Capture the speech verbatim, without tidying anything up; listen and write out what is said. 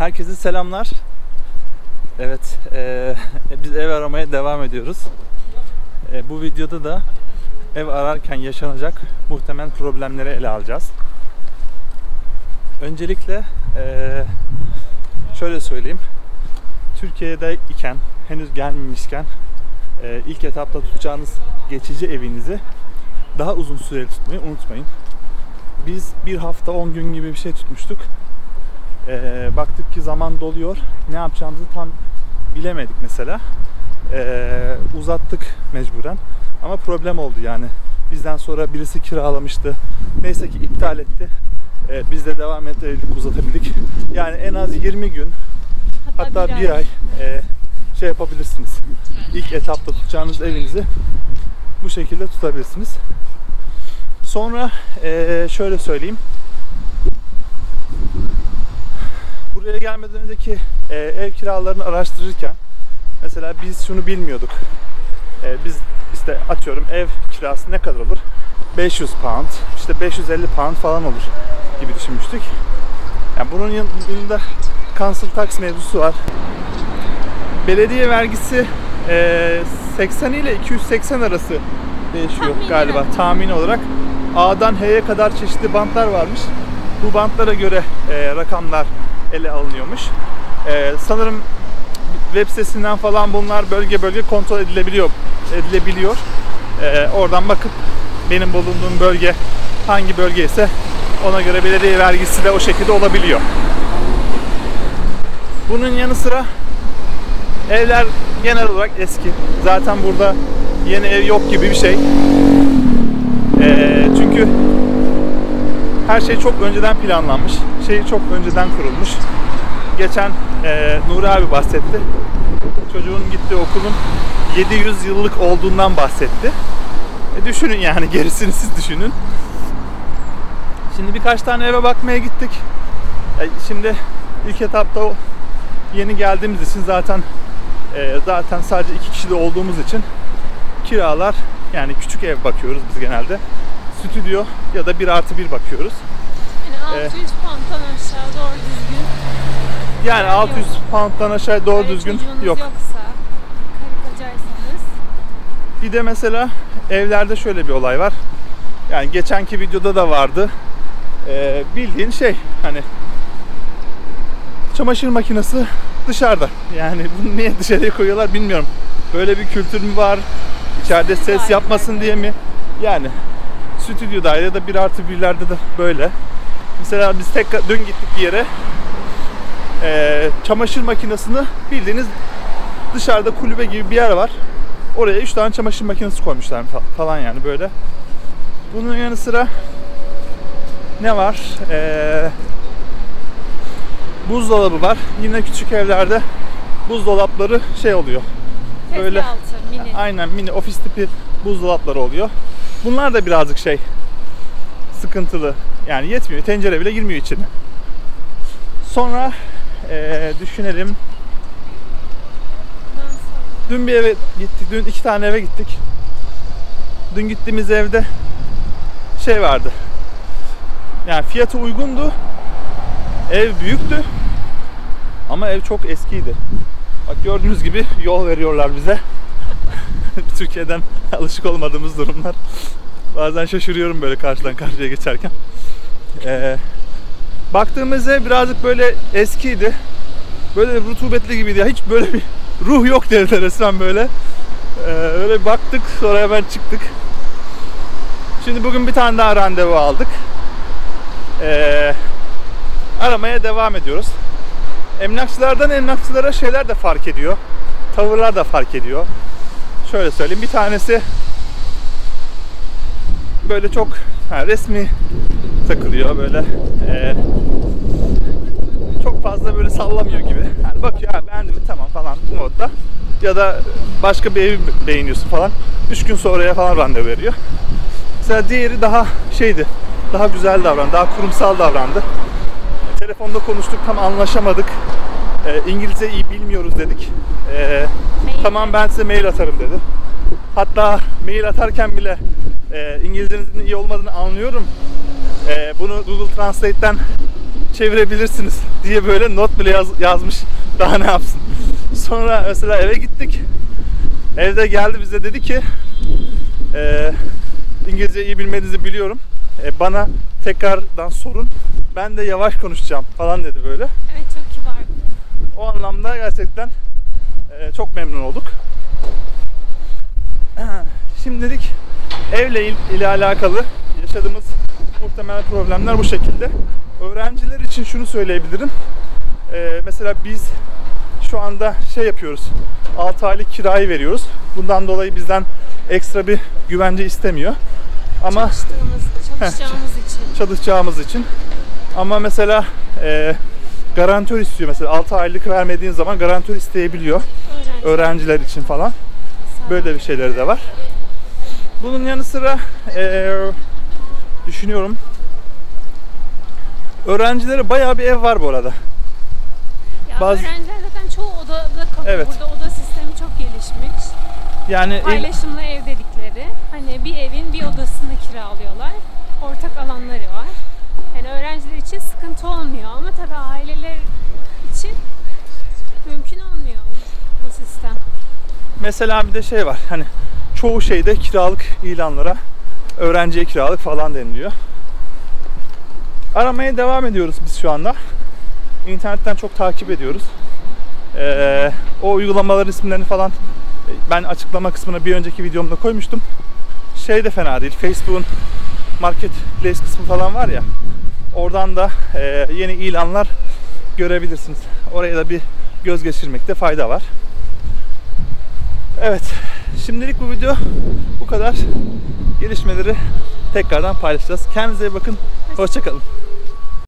Herkese selamlar. Evet, e, biz ev aramaya devam ediyoruz. E, bu videoda da ev ararken yaşanacak muhtemel problemleri ele alacağız. Öncelikle e, şöyle söyleyeyim. Türkiye'de iken, henüz gelmemişken e, ilk etapta tutacağınız geçici evinizi daha uzun süreli tutmayı unutmayın. Biz bir hafta on gün gibi bir şey tutmuştuk. E, baktık ki zaman doluyor. Ne yapacağımızı tam bilemedik mesela. E, uzattık mecburen. Ama problem oldu yani. Bizden sonra birisi kiralamıştı. Neyse ki iptal etti. E, biz de devam edebildik, uzatabildik. Yani en az yirmi gün hatta, hatta bir, bir ay, ay e, şey yapabilirsiniz. İlk etapta tutacağınız evinizi bu şekilde tutabilirsiniz. Sonra e, şöyle söyleyeyim. Buraya gelmeden önceki e, ev kiralarını araştırırken mesela biz şunu bilmiyorduk. E, biz işte atıyorum ev kirası ne kadar olur? beş yüz pound, işte beş yüz elli pound falan olur gibi düşünmüştük. Yani bunun yanında council tax mevzusu var. Belediye vergisi e, seksen ile iki yüz seksen arası değişiyor tahmin galiba ederim. Tahmin olarak. A'dan H'ye kadar çeşitli bantlar varmış. Bu bantlara göre e, rakamlar ele alınıyormuş. E, sanırım web sitesinden falan bunlar bölge bölge kontrol edilebiliyor. edilebiliyor. E, oradan bakıp benim bulunduğum bölge hangi bölge ise ona göre belediye vergisi de o şekilde olabiliyor. Bunun yanı sıra evler genel olarak eski. Zaten burada yeni ev yok gibi bir şey. E, çünkü her şey çok önceden planlanmış. Şey çok önceden kurulmuş. Geçen e, Nuri abi bahsetti. Çocuğun gittiği okulun yedi yüz yıllık olduğundan bahsetti. E, düşünün yani, gerisini siz düşünün. Şimdi birkaç tane eve bakmaya gittik. E, şimdi ilk etapta o yeni geldiğimiz için zaten e, zaten sadece iki kişi de olduğumuz için kiralar, yani küçük ev bakıyoruz biz genelde. Stüdyo ya da bir artı bir bakıyoruz. Yani altı yüz pound'dan aşağı doğru düzgün. Yani altı yüz pound'dan aşağı doğru Böyle düzgün yok. Yoksa, karı kocaysanız. Bir de mesela evlerde şöyle bir olay var. Yani geçenki videoda da vardı. Ee, bildiğin şey, hani çamaşır makinesi dışarıda. Yani bunu niye dışarıya koyuyorlar bilmiyorum. Böyle bir kültür mü var? İçeride ses yapmasın diye mi? Yani stüdyo dairede bir artı birlerde de böyle. Mesela biz tekrar dün gittik bir yere. Ee, çamaşır makinesini bildiğiniz dışarıda kulübe gibi bir yer var. Oraya üç tane çamaşır makinesi koymuşlar falan, yani böyle. Bunun yanı sıra ne var? Ee, buzdolabı var. Yine küçük evlerde buzdolapları şey oluyor. Böyle altı, mini. Aynen mini ofis tipi buzdolapları oluyor. Bunlar da birazcık şey sıkıntılı. Yani yetmiyor. Tencere bile girmiyor içine. Sonra ee, düşünelim. Dün bir eve gittik. Dün iki tane eve gittik. Dün gittiğimiz evde şey vardı. Yani fiyatı uygundu. Ev büyüktü. Ama ev çok eskiydi. Bak gördüğünüz gibi yol veriyorlar bize. Türkiye'den alışık olmadığımız durumlar. Bazen şaşırıyorum böyle karşıdan karşıya geçerken. Ee, baktığımız ev birazcık böyle eskiydi. Böyle rutubetli gibiydi. Hiç böyle bir ruh yok dedi resmen böyle. Ee, öyle baktık, sonra hemen çıktık. Şimdi bugün bir tane daha randevu aldık. Ee, aramaya devam ediyoruz. Emlakçılardan emlakçılara şeyler de fark ediyor. Tavırlar da fark ediyor. Şöyle söyleyeyim, bir tanesi böyle çok ha, resmi takılıyor böyle. Ee, çok fazla böyle sallamıyor gibi. Yani bakıyor, ha, beğendin mi tamam falan bu modda. Ya da başka bir evi beğeniyorsun falan. Üç gün sonraya falan randevu veriyor. Mesela diğeri daha şeydi. Daha güzel davrandı, daha kurumsal davrandı. Telefonda konuştuk, tam anlaşamadık. E, İngilizce iyi bilmiyoruz dedik. E, tamam ben size mail atarım dedi. Hatta mail atarken bile e, İngilizcenizin iyi olmadığını anlıyorum. E, bunu Google Translate'ten çevirebilirsiniz diye böyle not bile yaz, yazmış. Daha ne yapsın. Sonra mesela eve gittik. Evde geldi bize dedi ki e, İngilizce iyi bilmediğinizi biliyorum. E, bana tekrardan sorun. Ben de yavaş konuşacağım falan dedi böyle. Evet, çok kibar. O anlamda gerçekten e, çok memnun olduk. Şimdilik evle il, ile alakalı yaşadığımız muhtemel problemler bu şekilde. Öğrenciler için şunu söyleyebilirim. E, mesela biz şu anda şey yapıyoruz. altı aylık kirayı veriyoruz. Bundan dolayı bizden ekstra bir güvence istemiyor. Ama Çalıştığımız, çalışacağımız için. çalışacağımız için. Ama mesela e, garantör istiyor. Mesela altı aylık vermediğin zaman garantör isteyebiliyor. Öğrenci. Öğrenciler için falan. Böyle bir şeyleri de var. Bunun yanı sıra e, düşünüyorum. Öğrencilere bayağı bir ev var bu arada. Ya Bazı- öğrenciler zaten çoğu odada kalıyor. Evet. Burada oda sistemi çok gelişmiş. Yani Paylaşımlı ev dedikleri. Hani bir evin bir odasını kiralıyorlar. Ortak alanları var. Yani öğrenciler için sıkıntı olmuyor ama tabii aileler için mümkün olmuyor bu sistem. mesela bir de şey var. Hani çoğu şeyde kiralık ilanlara öğrenciye kiralık falan deniliyor. Aramaya devam ediyoruz biz şu anda. İnternetten çok takip ediyoruz. Ee, o uygulamaların isimlerini falan ben açıklama kısmına bir önceki videomda koymuştum. Şey de fena değil. Facebook'un Marketplace kısmı falan var ya. Oradan da e, yeni ilanlar görebilirsiniz. Oraya da bir göz geçirmekte fayda var. Evet. Şimdilik bu video bu kadar. Gelişmeleri tekrardan paylaşacağız. Kendinize iyi bakın. Hoşça kalın.